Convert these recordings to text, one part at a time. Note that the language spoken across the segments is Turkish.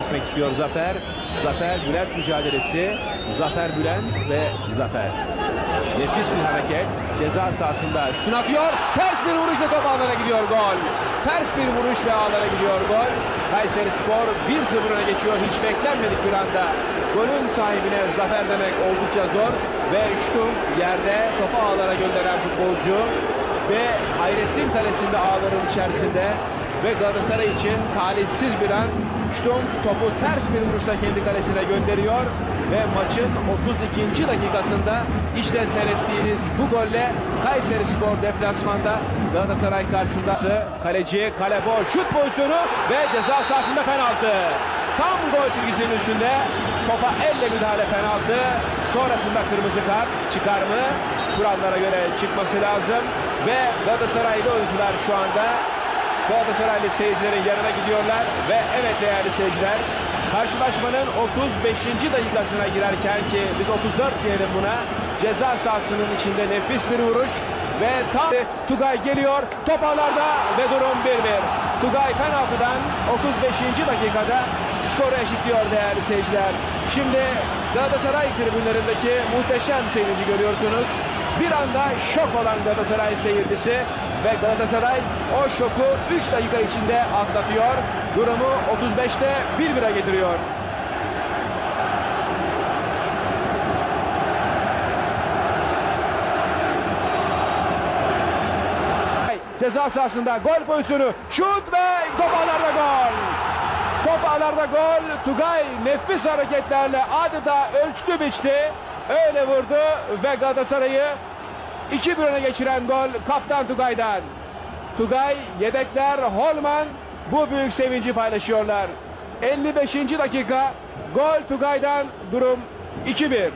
geçmek istiyor Zafer. Zafer Bülent mücadelesi. Zafer Bülent ve Zafer. Nefis bir hareket. Ceza sahasında şutunu atıyor. Ters bir vuruş ve top ağlara gidiyor, gol. Ters bir vuruş ve ağlara gidiyor, gol. Kayserispor 1-0 öne geçiyor. Hiç beklenmedik bir anda. Golün sahibine zafer demek oldukça zor. Ve Ştung yerde topu ağlara gönderen futbolcu. Ve Hayrettin kalesinde ağların içerisinde. Ve Galatasaray için talihsiz bir an. Ştung topu ters bir vuruşla kendi kalesine gönderiyor. Ve maçın 32. dakikasında işte seyrettiğiniz bu golle Kayserispor deplasmanda Galatasaray karşısında. Kaleci kale boş, şut pozisyonu ve ceza sahasında penaltı. Tam gol çizgisinin üstünde topa elle müdahale, penaltı. Sonrasında kırmızı kart çıkar mı? Kurallara göre çıkması lazım. Ve Galatasaraylı oyuncular şu anda Galatasaraylı seyircilerin yanına gidiyorlar. Ve evet değerli seyirciler, karşılaşmanın 35. dakikasına girerken, ki biz 34 diyelim buna, ceza sahasının içinde nefis bir vuruş ve tam Tugay geliyor, top ağlarda ve durum 1-1. Tugay penaltıdan 35. dakikada skoru eşitliyor değerli seyirciler. Şimdi Galatasaray tribünlerindeki muhteşem sevinci görüyorsunuz. Bir anda şok olan Galatasaray seyircisi ve Galatasaray o şoku 3 dakika içinde atlatıyor. Durumu 35'te 1-1'e getiriyor. Ceza sahasında gol pozisyonu, şut ve top ağlarda gol. Top ağlarda gol. Tugay nefis hareketlerle adeta ölçtü biçti. Öyle vurdu ve Galatasaray'ı 2-1 öne geçiren gol kaptan Tugay'dan. Tugay, yedekler, Holman bu büyük sevinci paylaşıyorlar. 55. dakika, gol Tugay'dan, durum 2-1.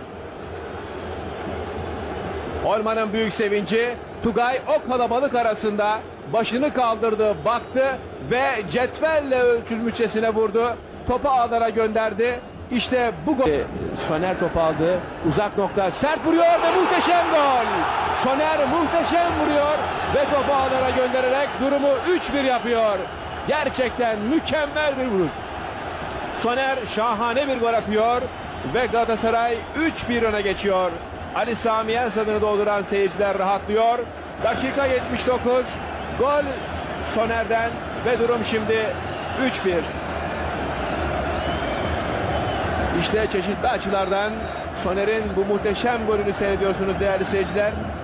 Holman'ın büyük sevinci. Tugay o kalabalık arasında başını kaldırdı, baktı ve cetvelle ölçülmüşçesine vurdu. Topu ağlara gönderdi. İşte bu gol. Soner topu aldı. Uzak nokta, sert vuruyor ve muhteşem gol. Soner muhteşem vuruyor ve topu ağlara göndererek durumu 3-1 yapıyor. Gerçekten mükemmel bir vuruş. Soner şahane bir gol atıyor ve Galatasaray 3-1 öne geçiyor. Ali Sami Yen stadını dolduran seyirciler rahatlıyor. Dakika 79. Gol Soner'den ve durum şimdi 3-1. İşte çeşitli açılardan Soner'in bu muhteşem golünü seyrediyorsunuz değerli seyirciler.